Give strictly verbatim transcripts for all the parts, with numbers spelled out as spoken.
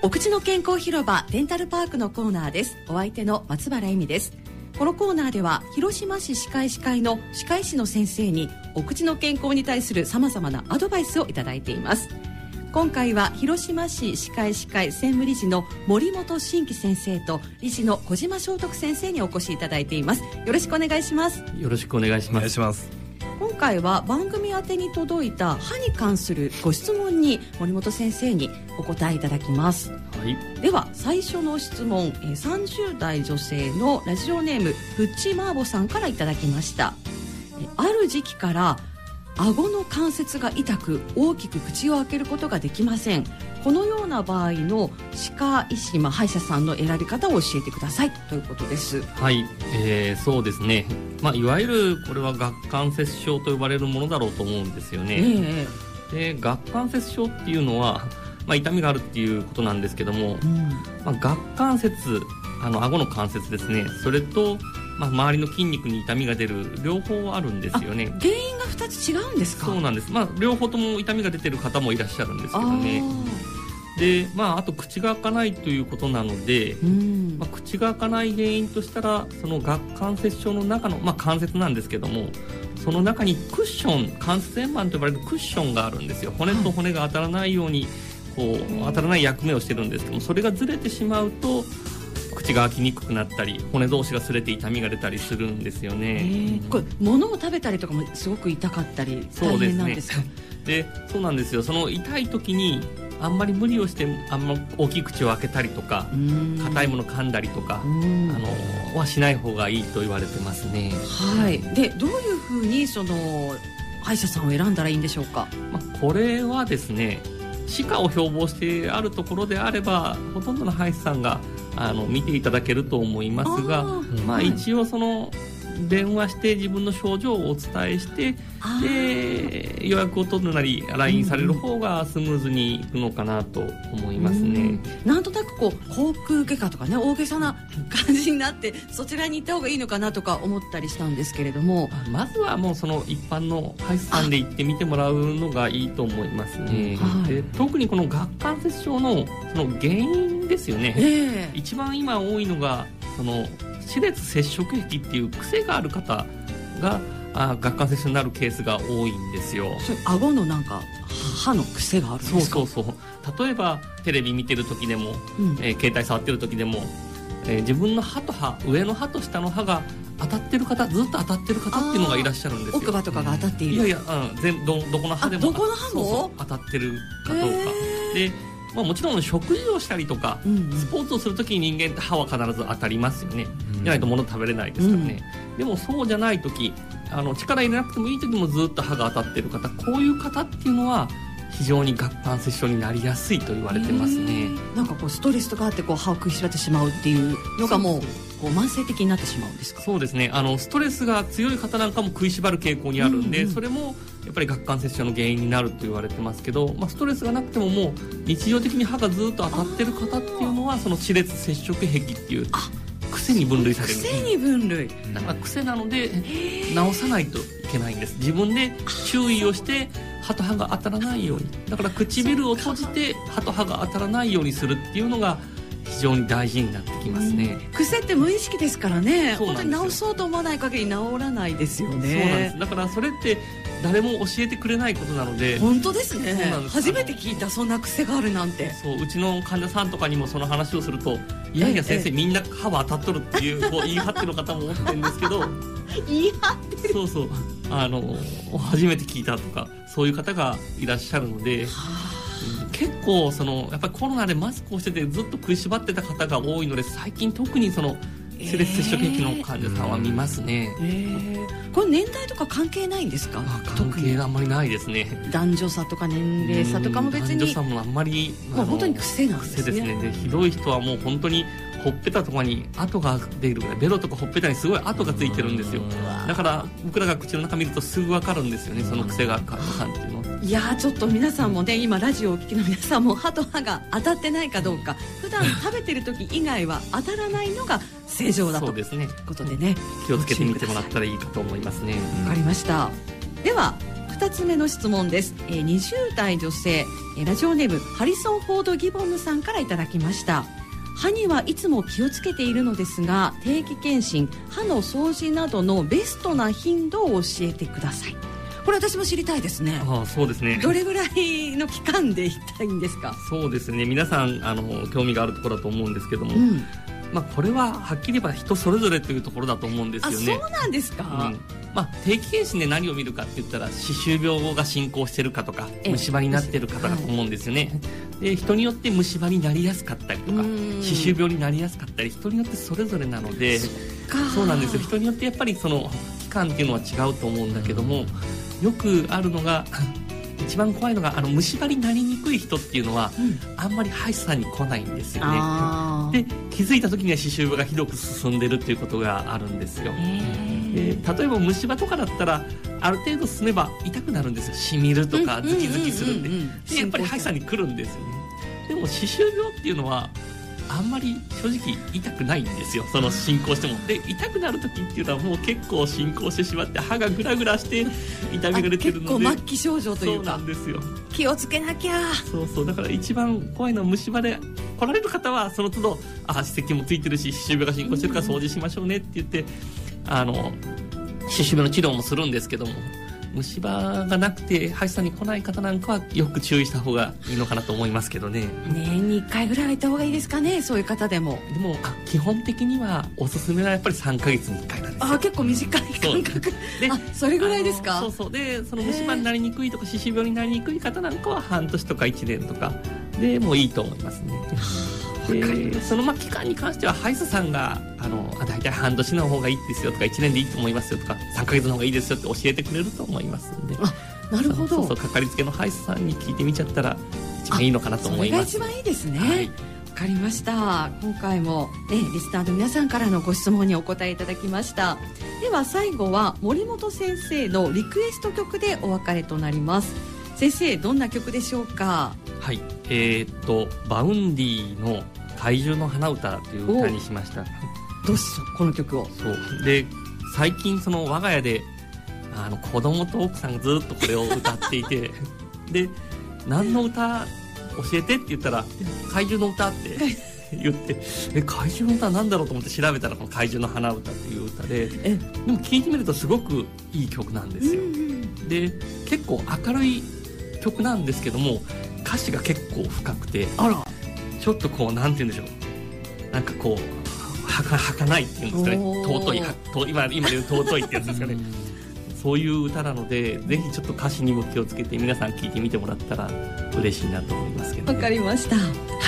お口の健康広場デンタルパークのコーナーです。お相手の松原恵美です。このコーナーでは広島市歯科医師会の歯科医師の先生にお口の健康に対するさまざまなアドバイスをいただいています。今回は広島市歯科医師会専務理事の森本真樹先生と理事の小島正徳先生にお越しいただいています。よろしくお願いします。 よろしくお願いします。お願いします。 今回は番組宛てに届いた歯に関するご質問に森本先生にお答えいただきます。 はい、では最初の質問、さんじゅう代女性のラジオネームプッチマーボさんからいただきました。ある時期から顎の関節が痛く大きく口を開けることができません。このような場合の歯科医師、まあ、歯医者さんの選び方を教えてくださいということです。 はい、えー、そうですね、まあ、いわゆるこれは顎関節症と呼ばれるものだろうと思うんですよね、えー、で顎関節症っていうのは、まあ、痛みがあるっていうことなんですけども、うんまあ、顎関節、あの顎の関節ですね、それとまあ、周りの筋肉に痛みが出る両方あるんですよね。 原因がふたつ違うんですか？ そうなんです、まあ、両方とも痛みが出てる方もいらっしゃるんですけどね。で、まあ、あと口が開かないということなので、うんまあ、口が開かない原因としたらその顎関節症の中の、まあ、関節なんですけども、その中にクッション、関節円盤と呼ばれるクッションがあるんですよ。骨と骨が当たらないようにこう当たらない役目をしてるんですけども、それがずれてしまうと口が開きにくくなったり骨同士が擦れて痛みが出たりするんですよね。 これ物を食べたりとかもすごく痛かったり大変なんですか？ そうですね。で、そうなんですよ。その痛い時にあんまり無理をしてあんま大きい口を開けたりとか硬いもの噛んだりとかあのはしない方がいいと言われてますね。 はい。で、どういうふうにその歯医者さんを選んだらいいんでしょうか？ まあ、これはですね、歯科を標榜してあるところであればほとんどの歯医者さんがあの見ていただけると思いますが、あ、まあ、一応その電話して自分の症状をお伝えしてで予約を取るなり ライン される方がスムーズにいくのかなと思いますね。 うんなんとなくこう口腔外科とかね大げさな感じになってそちらに行った方がいいのかなとか思ったりしたんですけれども、 まずはもうその一般の歯医者さんで行ってみてもらうのがいいと思いますね。で特にこの顎関節症のその原因ですよね、えー、一番今多いのがその歯列接触壁っていう癖がある方があ顎関節症になるケースが多いんですよ。 それ顎のなんか歯の癖があるんですか？ そうそうそう。例えばテレビ見てる時でも、うんえー、携帯触ってる時でも、えー、自分の歯と歯、上の歯と下の歯が当たってる方、ずっと当たってる方っていうのがいらっしゃるんですよ。 奥歯とかが当たっている。 いやいや、うん、全どどこの歯でもどこの歯もそうそう当たってるかどうかで、まあ、もちろん食事をしたりとか、うんうん、スポーツをするときに人間って歯は必ず当たりますよね、うん、じゃないと物食べれないですからね、うん、でもそうじゃないとき、あの力入れなくてもいいときもずっと歯が当たってる方、こういう方っていうのは非常に顎関節症になりやすいと言われてますね。 なんかこうストレスとかあってこう歯を食いしばってしまうっていうのがもうこう慢性的になってしまうんですか？ そうですね、あのストレスが強い方なんかも食いしばる傾向にあるんで、うんうん、それもやっぱり顎関節症の原因になると言われてますけど、まあ、ストレスがなくてももう日常的に歯がずっと当たってる方っていうのはその歯列接触壁っていう癖に分類される。 癖に分類だから癖なので直さないといけないんです。自分で注意をして歯と歯が当たらないように、だから唇を閉じて歯と歯が当たらないようにするっていうのが非常に大事になってきますね。 癖って無意識ですからね、本当に直そうと思わない限り治らないですよね。 そうなんです。だからそれって誰も教えてくれないことなので。 本当ですね。初めて聞いた、そんな癖があるなんて。 そう、うちの患者さんとかにもその話をすると、いやいや先生、みんな歯は当たっとるっていうこう言い張ってる方もおってるんですけど言い張ってる。 そうそう、あの初めて聞いたとかそういう方がいらっしゃるので、結構そのやっぱりコロナでマスクをしててずっと食いしばってた方が多いので、最近特にその歯列接触壁の患者さんは見ますね。 えーえー、これ年代とか関係ないんですか？ まあ、関係があんまりないですね。 男女差とか年齢差とかも別に、 男女差もあんまり、 まあ、本当に癖なんですね。 癖ですね。でひどい人はもう本当にほっぺたとかに跡が出るぐらい、ベロとかほっぺたにすごい跡がついてるんですよ。だから僕らが口の中見るとすぐ分かるんですよね、その癖がある患者さんっていうのは。 いやー、ちょっと皆さんもね、今ラジオをお聞きの皆さんも歯と歯が当たってないかどうか、普段食べてる時以外は当たらないのが正常だということでね、 気をつけてみてもらったらいいかと思いますね。 わかりました。ではふたつめの質問です。えー、にじゅう代女性、えー、ラジオネームハリソン・フォード・ギボンヌさんからいただきました。歯にはいつも気をつけているのですが、定期検診、歯の掃除などのベストな頻度を教えてください。これ私も知りたいですね。 ああ、そうですね。 どれぐらいの期間で行きたいんですか？ そうですね、皆さんあの興味があるところだと思うんですけども、うん、まあ、これははっきり言えば人それぞれというところだと思うんですよね。 あ、そうなんですか？ うん、まあ、定期検診で何を見るかって言ったら、歯周病が進行してるかとか虫歯になってる方だと思うんですよね、はい、で人によって虫歯になりやすかったりとか歯周病になりやすかったり、人によってそれぞれなので、そうなんですよ。人によってやっぱりその期間っていうのは違うと思うんだけども、よくあるのが一番怖いのが、あの虫歯になりにくい人っていうのは、うん、あんまり歯医者さんに来ないんですよね。で気づいた時には歯周病がひどく進んでるっていうことがあるんですよ。で例えば虫歯とかだったらある程度進めば痛くなるんですよ。しみるとかズキズキするんで、でやっぱり歯医者さんに来るんですよね。でも歯周病っていうのはあんまり正直痛くないんですよ、その進行しても。で痛くなる時っていうのはもう結構進行してしまって、歯がグラグラして痛みが出てるので、 結構末期症状というか、 そうなんですよ。 気をつけなきゃ。そうそう、だから一番怖いのは虫歯で来られる方はその都度、あ、歯石もついてるし歯周病が進行してるから掃除しましょうねって言って、あの歯周病の治療もするんですけども、虫歯がなくて歯医者さんに来ない方なんかはよく注意した方がいいのかなと思いますけどね。 年にいっかいぐらいは行った方がいいですかね、そういう方でも。 でもあ基本的にはおすすめはやっぱりさんかげつにいっかいなんですよ。 あ、結構短い間隔で、あ、それぐらいですか？ そうそう。でその虫歯になりにくいとか歯周病になりにくい方なんかは半年とかいちねんとかでもいいと思いますね。でそのまあ期間に関しては歯医者さんがあのあ大体半年の方がいいですよとかいちねんでいいと思いますよとかさんかげつの方がいいですよって教えてくれると思いますんで。 あ、なるほど。 そうそう、かかりつけの歯医者さんに聞いてみちゃったら一番いいのかなと思います。 それが一番いいですね。 はい、 わかりました。今回も、ね、リスナーの皆さんからのご質問にお答えいただきました。では最後は森本先生のリクエスト曲でお別れとなります。先生、どんな曲でしょうか？ はい、えー、っとバウンディの怪獣の花歌という歌にしました。 どうしよう、この曲を。 そうで最近その我が家であの子供と奥さんがずっとこれを歌っていてで何の歌教えてって言ったら怪獣の歌って言ってえ怪獣の歌なんだろうと思って調べたらこの怪獣の花歌っていう歌で、でも聴いてみるとすごくいい曲なんですよ。うんうん、で結構明るい曲なんですけども歌詞が結構深くて、 あら、 ちょっとこうなんて言うんでしょう、なんかこうはか儚いっていうんですかね、尊いは今今で言う尊いってやつですかねそういう歌なので、ぜひちょっと歌詞にも気をつけて皆さん聞いてみてもらったら嬉しいなと思いますけど、ね、 わかりました。はい、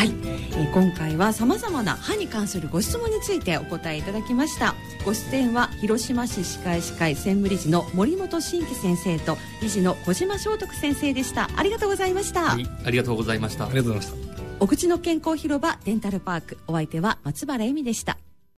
えー、今回はさまざまな歯に関するご質問についてお答えいただきました。ご出演は広島市歯科医師会専務理事の森本真樹先生と理事の小島正徳先生でした。ありがとうございました。 はい、ありがとうございました。 ありがとうございました。 お口の健康広場デンタルパーク、お相手は松原恵美でした。